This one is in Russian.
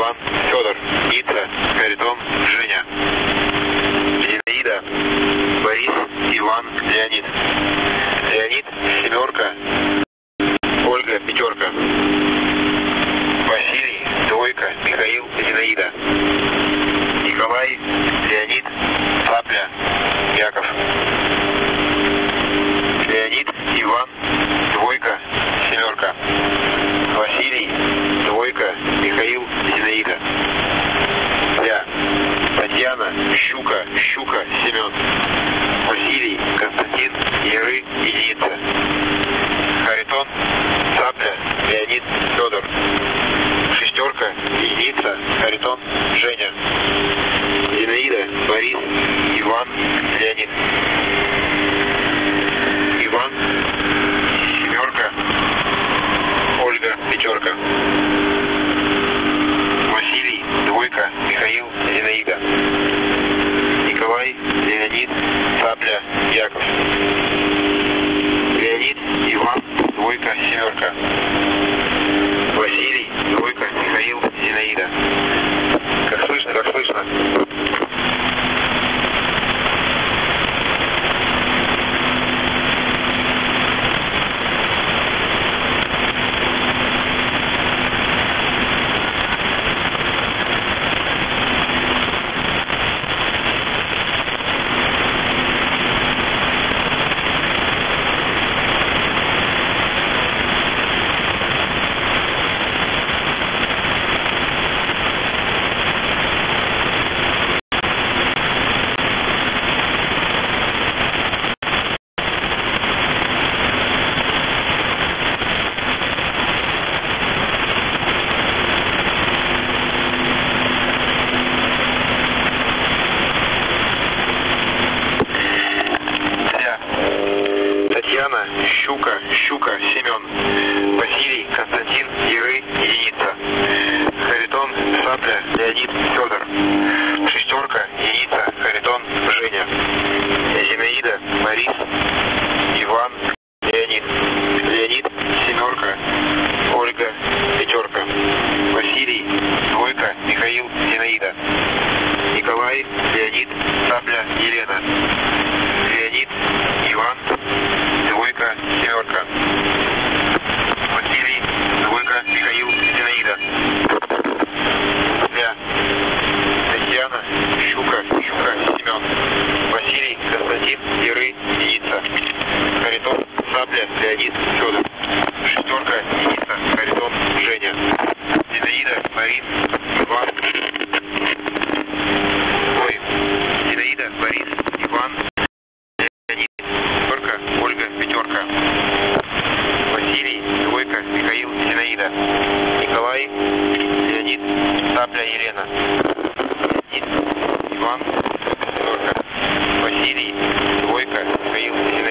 Иван, Федор, Ницца, Харитон, Женя. Зинаида, Борис, Иван, Леонид. Леонид, семерка. Ольга, пятерка. Василий, двойка. Михаил, Зинаида. Николай, Леонид, Цапля, Яков. Леонид, Иван, двойка, семерка. Василий, двойка, Михаил, Зинаида. Я. Татьяна, Щука, Щука, Семен. Василий, Константин, Яры, единица. Харитон, Цапля, Леонид, Федор. Шестерка, единица, Харитон, Женя. Зинаида, Борис, Иван, Леонид. Иван, семерка. Ольга, пятерка. Василий, двойка, Михаил, Зинаида. Николай, Леонид, Цапля, Яков. Леонид, Иван, двойка, семерка. Василий, двойка, Михаил, Зинаида. Как слышно, как слышно. Татьяна, Щука, Щука, Семен. Василий, Константин, Яры, единица. Харитон, Цапля, Леонид, Федор. Шестерка, единица, Харитон, Женя. Зинаида, Борис, Иван, Леонид. Леонид, семерка. Ольга, пятерка. Василий, двойка, Михаил, Зинаида. Николай, Леонид, Цапля, Елена. Леонид, Иван, двойка, семерка. Василий, двойка, Михаил, Зинаида. Я. Татьяна, Щука, Щука, Семен. Василий, Константин, Яры, единица. Харитон, Цапля, Леонид, Федор. Шестерка, единица, Харитон, Женя. Зинаида, Борис, Иван. Зинаида, Борис, Иван. Леонид, семерка, Ольга, пятерка. Василий, двойка, Михаил, Зинаида. Николай, Леонид, Цапля, Елена. Иван, семерка. Василий, двойка, Михаил, Зинаида.